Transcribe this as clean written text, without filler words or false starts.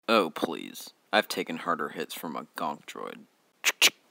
Oh, please. I've taken harder hits from a gonk droid.